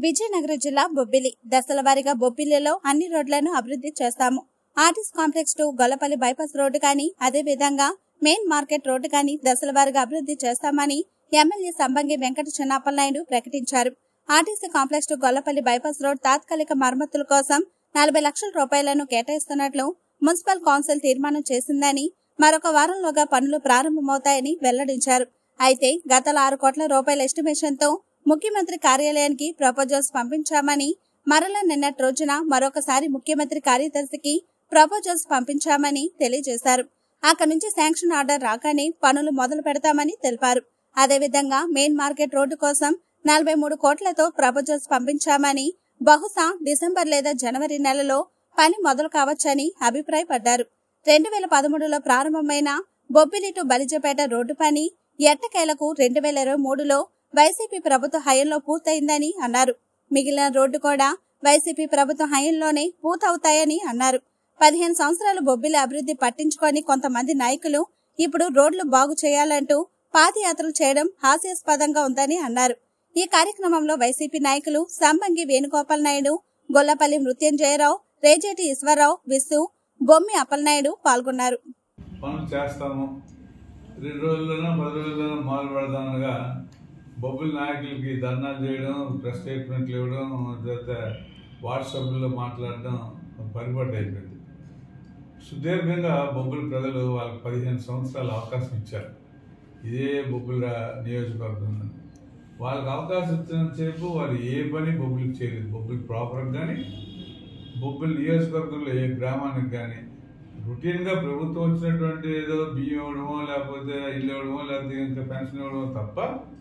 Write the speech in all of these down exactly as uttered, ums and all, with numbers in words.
విజయనగరం జిల్లా బొబ్బిలి దశల వారీగా బొబ్బిలిలో అన్ని రోడ్లను అభివృద్ధి చేస్తాము. RTC complex to Gollapalli bypass road కానీ అదే విధంగా మెయిన్ మార్కెట్ రోడ్డు కానీ దశల వారీగా అభివృద్ధి చేస్తామని ఎమ్మెల్యే సంబంగి వెంకట చిన్నప్పలనాయుడు ప్రకటించారు. RTC complex to Gollapalli bypass road తాత్కాలిక మరమ్మతుల కోసం నలభై లక్షల రూపాయలను కేటాయిస్తున్నట్లు మున్సిపల్ కౌన్సిల్ తీర్మానం చేసిందని, మరొక వారంలోగా పనులు ప్రారంభమవుతాయని వెల్లడించారు. అయితే గత ఆరు కోట్ల రూపాయల ఎస్టిమేషన్ తో ముఖ్యమంత్రి కార్యాలయానికి ప్రపోజల్స్ పంపించామని, మరలా నిన్నటి రోజున మరొకసారి ముఖ్యమంత్రి కార్యదర్శికి ప్రపోజల్స్ పంపించామని తెలియజేశారు. అక్కడి నుంచి శాంక్షన్ ఆర్డర్ రాగానే పనులు మొదలు పెడతామని తెలిపారు. అదేవిధంగా మెయిన్ మార్కెట్ రోడ్డు కోసం నలభై మూడు కోట్లతో ప్రపోజల్స్ పంపించామని, బహుశా డిసెంబర్ లేదా జనవరి నెలలో పని మొదలు కావచ్చని అభిప్రాయపడ్డారు. రెండు వేల పదమూడులో ప్రారంభమైన బొబ్బిలి టు బలిజపేట రోడ్డు పని ఎట్టకేలకు రెండు వేల ఇరవై మూడులో వైసీపీ ప్రభుత్వ హయాంలో పూర్తయిందని అన్నారు. మిగిలిన రోడ్డు కూడా వైసీపీ ప్రభుత్వ హయాంలోనే పూర్తవుతాయని అన్నారు. పదిహేను సంవత్సరాలు బొబ్బిలి అభివృద్ధి పట్టించుకొని కొంతమంది నాయకులు ఇప్పుడు రోడ్లు బాగు చేయాలంటూ పాదయాత్రలు చేయడం హాస్యాస్పదంగా ఉందని అన్నారు. ఈ కార్యక్రమంలో వైసీపీ నాయకులు సంబంగి వేణుగోపాల్ నాయుడు, గొల్లపల్లి మృత్యుంజయరావు, రేజేటి ఈశ్వరరావు, విసు, బొమ్మి అప్పలనాయుడు పాల్గొన్నారు. పనులు చేస్తాము, రెండు రోజుల్లోనూ పది రోజుల్లోనూ మొదలు పెడదామనగా బొబ్బిలి నాయకులకి ధర్నాలు చేయడం, ప్రెస్ స్టేట్మెంట్లు ఇవ్వడం, తర్వాత వాట్సాప్లో మాట్లాడడం పరిపాటు అయిపోయింది. సుదీర్ఘంగా బొబ్బిలి ప్రజలు వాళ్ళకి పదిహేను సంవత్సరాల అవకాశం ఇచ్చారు. ఇదే బొబ్బిలి నియోజకవర్గం వాళ్ళకి అవకాశం ఇచ్చినంతసేపు వాళ్ళు ఏ పని బొబ్బిలికి చేయలేదు. బొబ్బిలి ప్రాపర్కి కానీ బొబ్బిలి నియోజకవర్గంలో ఏ గ్రామానికి కానీ రొటీన్గా ప్రభుత్వం వచ్చినటువంటి ఏదో బియ్యం ఇవ్వడమో లేకపోతే ఇల్లు ఇవ్వడమో లేకపోతే ఇంకా పెన్షన్ ఇవ్వడమో తప్ప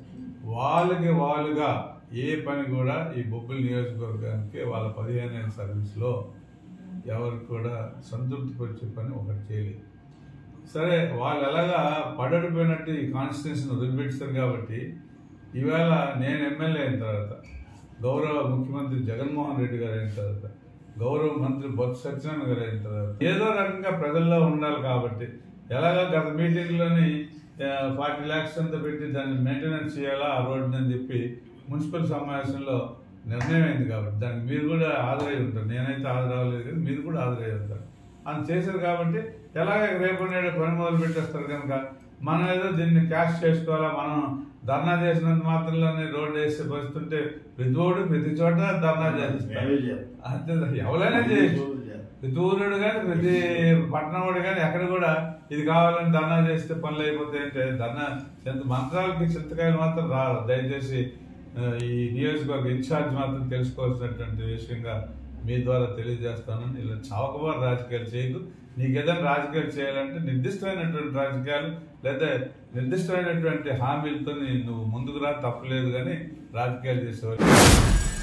వాళ్ళకి వాళ్ళుగా ఏ పని కూడా ఈ బొబ్బిలి నియోజకవర్గానికి వాళ్ళ పదిహేను ఏళ్ళ సర్వీస్లో ఎవరికి కూడా సంతృప్తి పరిచే పని ఒకటి చేయలేదు. సరే, వాళ్ళు ఎలాగా పడడిపోయినట్టు ఈ కాన్స్టిట్యూన్సీని వదిలిపెట్టారు కాబట్టి ఈవేళ నేను ఎమ్మెల్యే అయిన తర్వాత, గౌరవ ముఖ్యమంత్రి జగన్మోహన్ రెడ్డి గారు అయిన తర్వాత, గౌరవ మంత్రి బొత్స సత్యనారాయణ గారు అయిన తర్వాత ఏదో రకంగా ప్రజల్లో ఉండాలి కాబట్టి ఎలాగా గత మీటింగ్లోని ఫార్టీ ల్యాక్స్ అంతా పెట్టి దాన్ని మెయింటెనెన్స్ చేయాలా ఆ రోడ్డుని అని చెప్పి మున్సిపల్ సమావేశంలో నిర్ణయం అయింది కాబట్టి దానికి మీరు కూడా హాజరై ఉంటారు. నేనైతే హాజరు అవ్వలేదు కానీ మీరు కూడా హాజరై ఉంటారు. అని చేశారు కాబట్టి ఎలాగ రేపు నేడు పని మొదలు పెట్టేస్తారు కనుక మనం ఏదో దీన్ని క్యాష్ చేసుకోవాలా, మనం ధర్నా చేసినంత మాత్రంలోనే రోడ్డు వేస్తే పరిస్థితుంటే ప్రతి ఓడు ప్రతి చోట ధర్నా చేస్తారు. అంతే, ఎవరైనా చేయొచ్చు. ప్రతి ఊరుడు కానీ ప్రతి పట్టణం వాడు కానీ ఎక్కడ కూడా ఇది కావాలని ధర్నా చేస్తే పనులు అయిపోతాయి అంటే ధర్నా చింత మంత్రాలకి చింతకాయలు మాత్రం రాదు. దయచేసి ఈ నియోజకవర్గ ఇన్ఛార్జ్ మాత్రం తెలుసుకోవాల్సినటువంటి విషయంగా మీ ద్వారా తెలియజేస్తాను. ఇలా చౌకబారు రాజకీయాలు చేయదు. నీకు ఏదైనా రాజకీయాలు చేయాలంటే నిర్దిష్టమైనటువంటి రాజకీయాలు లేదా నిర్దిష్టమైనటువంటి హామీలతో నువ్వు ముందుకు రా, తప్పలేదు. కానీ రాజకీయాలు చేసేవాళ్ళు